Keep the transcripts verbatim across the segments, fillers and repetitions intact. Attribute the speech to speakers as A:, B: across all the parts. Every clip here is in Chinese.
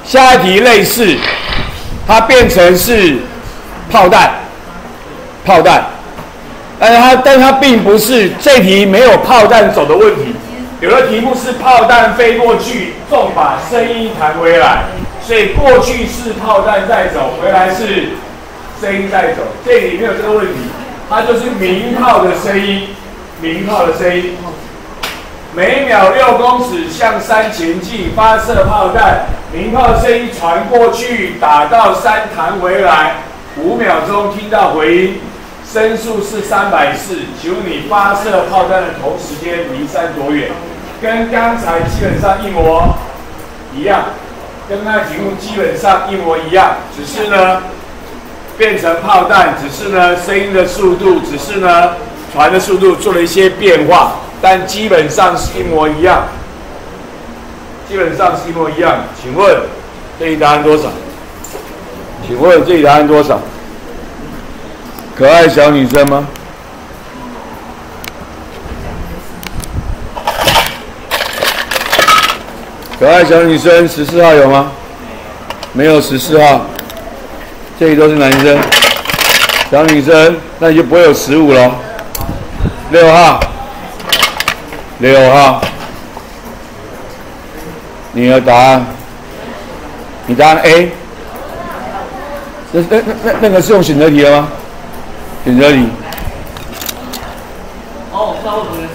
A: 下一题类似，它变成是炮弹，炮弹，但是它但是它并不是这题没有炮弹走的问题，有的题目是炮弹飞过去，重把声音弹回来，所以过去是炮弹在走，回来是声音在走，这里没有这个问题，它就是鸣炮的声音，鸣炮的声音。每秒六公尺向山前进，发射炮弹，鸣炮声音传过去，打到山弹回来，五秒钟听到回音，声速是三百四。请问你发射炮弹的同时间离山多远？跟刚才基本上一模一样，跟那题目基本上一模一样，只是呢变成炮弹，只是呢声音的速度，只是呢传的速度做了一些变化。但基本上是一模一样，基本上是一模一样。请问这题答案多少？请问这题答案多少？可爱小女生吗？可爱小女生十四号有吗？没有十四号，这里都是男生。小女生，那你就不会有十五了。六号。六号，你的答案，你答案 A， 那那那那个是用选择题了吗？选择题。哦，那我同学。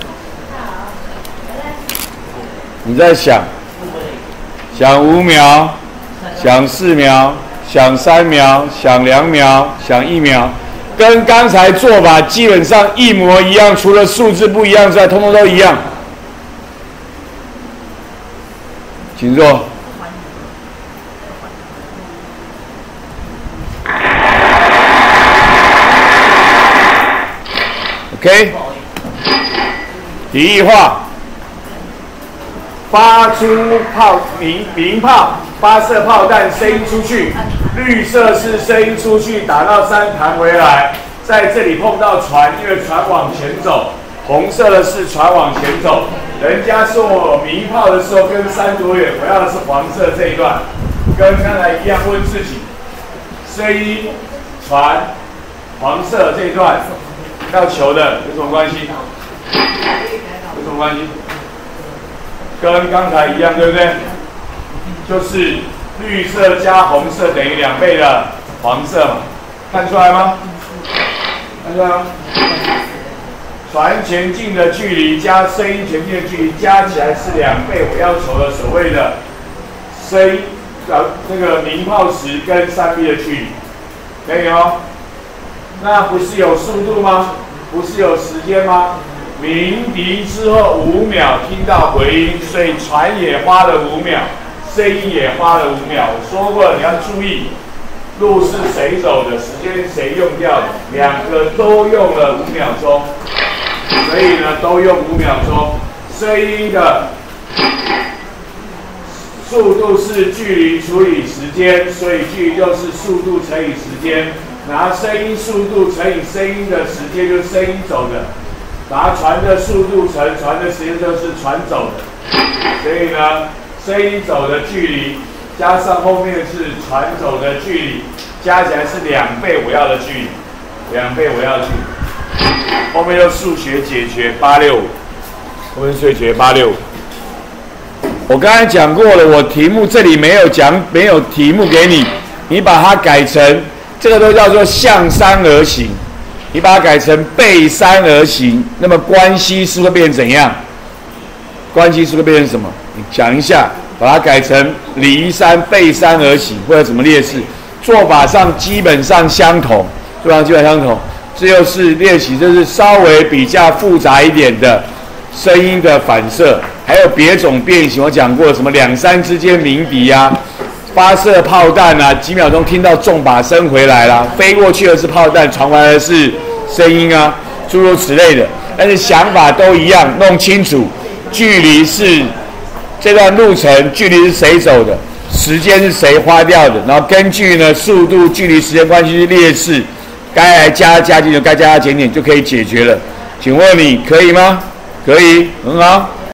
A: 你在想，想五秒，想四秒，想三秒，想两秒，想一秒。跟刚才做法基本上一模一样，除了数字不一样之外，通通都一样。请坐。OK， 题意化，发出炮鸣鸣炮，发射炮弹，声音出去，绿色是声音出去，打到山弹回来，在这里碰到船，因为船往前走。红色的是船往前走，人家说我鸣炮的时候跟山多远，我要的是黄色这一段，跟刚才一样问自己，声音、船、黄色这一段要求的有什么关系？有什么关系？跟刚才一样，对不对？就是绿色加红色等于两倍的黄色嘛，看出来吗？看出来吗？船前进的距离加声音前进的距离加起来是两倍，我要求的所谓的声音呃那个鸣炮时跟山壁的距离，可以哦。那不是有速度吗？不是有时间吗？鸣笛之后五秒听到回音，所以船也花了五秒，声音也花了五秒。我说过了，你要注意，路是谁走的，时间谁用掉的，两个都用了五秒钟。所以呢，都用五秒钟。声音的速度是距离除以时间，所以距离就是速度乘以时间。拿声音速度乘以声音的时间，就是声音走的；拿船的速度乘船的时间，就是船走的。所以呢，声音走的距离加上后面是船走的距离，加起来是两倍我要的距离，两倍我要的距离。后面用数学解决八六五，后面数学解决八六五。我刚才讲过了，我题目这里没有讲，没有题目给你，你把它改成这个都叫做向山而行，你把它改成背山而行，那么关系是会变成怎样？关系是会变成什么？你讲一下，把它改成离山背山而行，会有什么劣势？做法上基本上相同，做法上基本上相同。这又是练习，这是稍微比较复杂一点的声音的反射，还有别种变形。我讲过什么两山之间鸣笛啊，发射炮弹啊，几秒钟听到重把声回来啦，飞过去的是炮弹，传回来的是声音啊，诸如此类的。但是想法都一样，弄清楚距离是这段路程距离是谁走的，时间是谁花掉的，然后根据呢速度、距离、时间关系是劣势。该来加加减减，该加加减减就可以解决了。请问你可以吗？可以，很好。